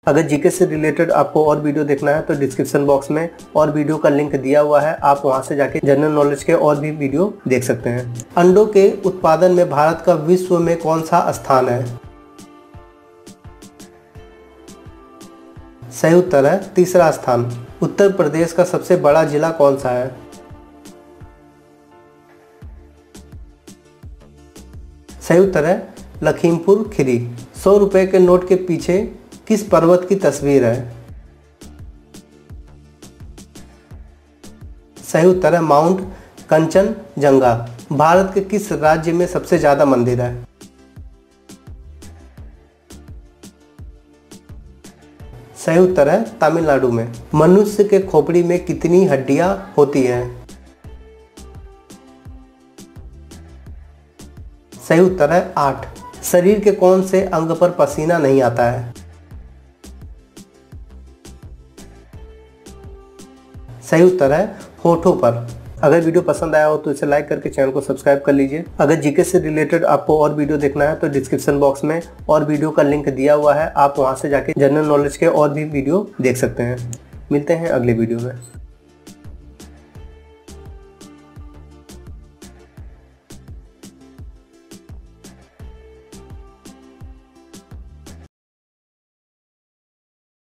अगर जीके से रिलेटेड आपको और वीडियो देखना है तो डिस्क्रिप्शन बॉक्स में और वीडियो का लिंक दिया हुआ है, आप वहां से जाके जनरल नॉलेज के और भी वीडियो देख सकते हैं। अंडों के उत्पादन में भारत का विश्व में कौन सा स्थान है? सही उत्तर है तीसरा स्थान। उत्तर प्रदेश का सबसे बड़ा जिला कौन सा है? सही उत्तर है लखीमपुर खीरी। 100 रुपए के नोट के पीछे किस पर्वत की तस्वीर है? सही उत्तर है माउंट कंचनजंगा। भारत के किस राज्य में सबसे ज्यादा मंदिर है? सही उत्तर है तमिलनाडु में। मनुष्य के खोपड़ी में कितनी हड्डियां होती हैं? सही उत्तर है 8। शरीर के कौन से अंग पर पसीना नहीं आता है? सही उत्तर है होठों पर। अगर वीडियो पसंद आया हो तो इसे लाइक करके चैनल को सब्सक्राइब कर लीजिए। अगर जीके से रिलेटेड आपको और वीडियो देखना है तो डिस्क्रिप्शन बॉक्स में और वीडियो का लिंक दिया हुआ है, आप वहां से जाके जनरल नॉलेज के और भी वीडियो देख सकते हैं। मिलते हैं अगले वीडियो में।